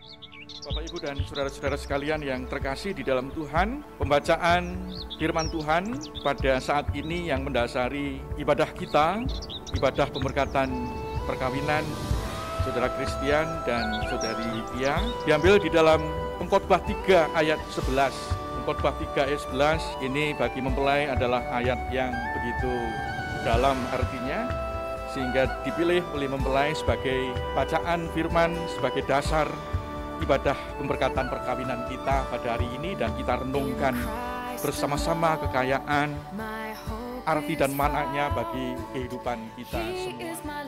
Bapak, Ibu, dan saudara-saudara sekalian yang terkasih di dalam Tuhan, pembacaan firman Tuhan pada saat ini yang mendasari ibadah kita, ibadah pemberkatan perkawinan Saudara Christian dan Saudari Pia, diambil di dalam Pengkhotbah 3 ayat 11. Pengkhotbah 3 ayat 11 ini bagi mempelai adalah ayat yang begitu dalam artinya, sehingga dipilih oleh mempelai sebagai bacaan firman, sebagai dasar ibadah pemberkatan perkawinan kita pada hari ini, dan kita renungkan bersama-sama kekayaan, arti dan maknanya bagi kehidupan kita semua.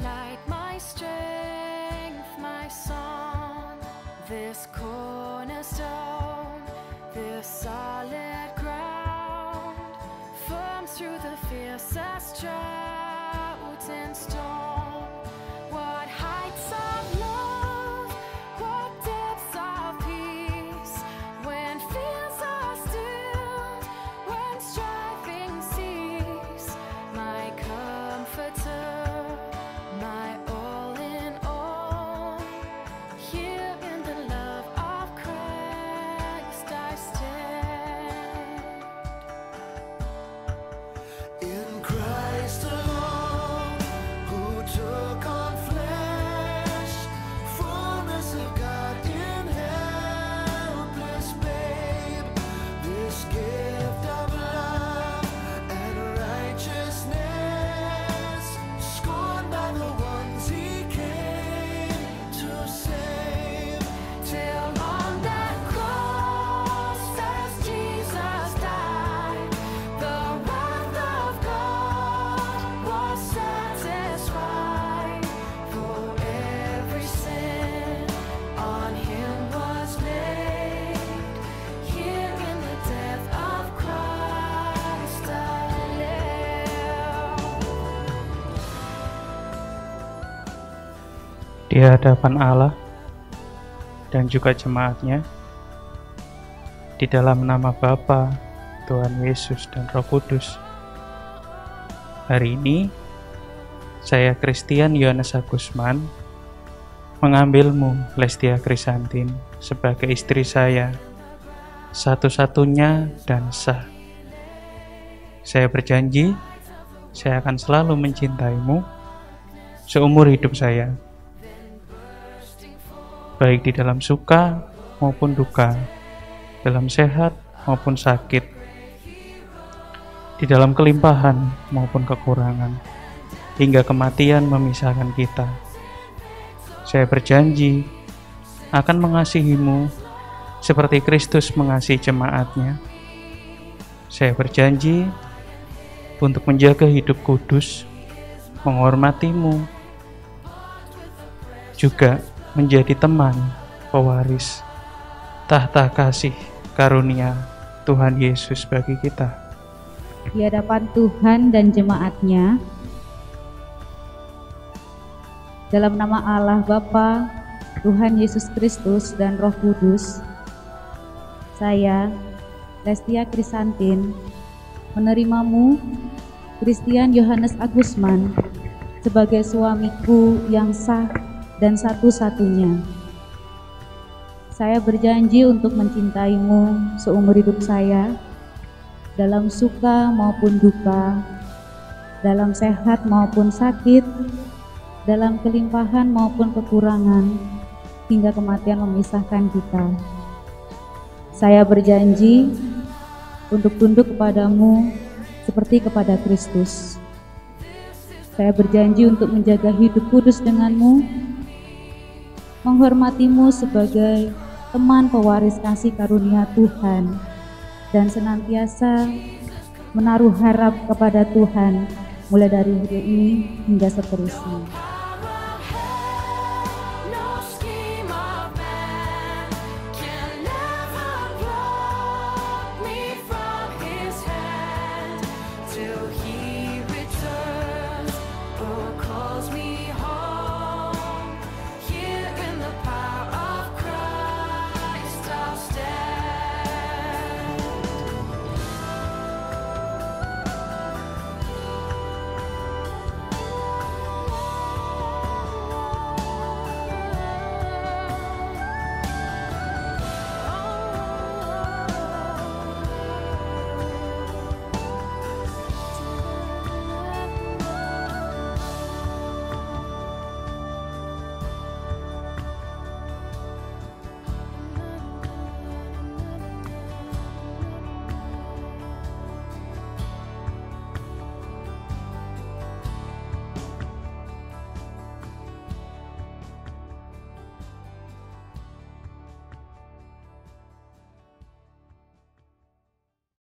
Di hadapan Allah dan juga jemaatnya, di dalam nama Bapa, Tuhan Yesus, dan Roh Kudus. Hari ini, saya Christian Yohanes Agusman mengambilmu, Lestia Krisantin, sebagai istri saya, satu-satunya dan sah. Saya berjanji, saya akan selalu mencintaimu seumur hidup saya, baik di dalam suka maupun duka, dalam sehat maupun sakit, di dalam kelimpahan maupun kekurangan, hingga kematian memisahkan kita. Saya berjanji akan mengasihimu seperti Kristus mengasihi jemaatnya. Saya berjanji untuk menjaga hidup kudus, menghormatimu, juga menjadi teman pewaris tahta kasih karunia Tuhan Yesus bagi kita. Di hadapan Tuhan dan jemaatnya, dalam nama Allah Bapa, Tuhan Yesus Kristus, dan Roh Kudus, saya, Lestia Krisantin, menerimamu, Christian Yohanes Agusman, sebagai suamiku yang sah dan satu-satunya. Saya berjanji untuk mencintaimu seumur hidup saya, dalam suka maupun duka, dalam sehat maupun sakit, dalam kelimpahan maupun kekurangan, hingga kematian memisahkan kita. Saya berjanji untuk tunduk kepadamu seperti kepada Kristus. Saya berjanji untuk menjaga hidup kudus denganmu, menghormatimu sebagai teman pewaris kasih karunia Tuhan, dan senantiasa menaruh harap kepada Tuhan mulai dari hari ini hingga seterusnya.